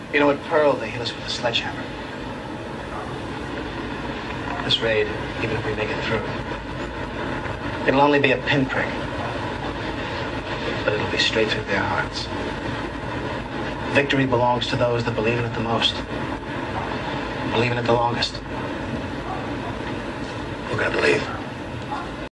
You know, at Pearl, they hit us with a sledgehammer. This raid, even if we make it through, it'll only be a pinprick. But it'll be straight through their hearts. Victory belongs to those that believe in it the most. Believe in it the longest. We're gonna believe.